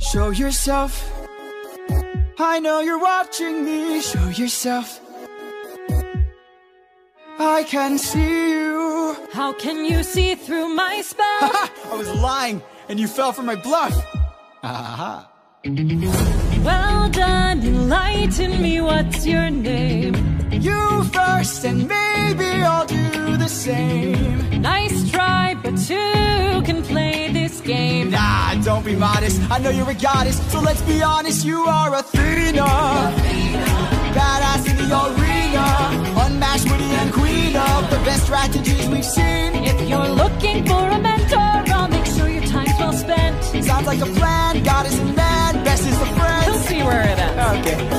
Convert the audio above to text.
Show yourself. I know you're watching me. Show yourself. I can see you. How can you see through my spell? I was lying, and you fell for my bluff. Well done, enlighten me, what's your name? You first, and maybe I'll do the same. Nice try, but two can play this game. Nah, don't be modest, I know you're a goddess, so let's be honest, you are Athena. Badass in the arena, unmatched, witty and queen of the best strategies we've seen. If you're looking for a mentor, I'll make sure your time's well spent. Sounds like a plan, goddess and man, best is the friend. He'll see where it ends. Okay.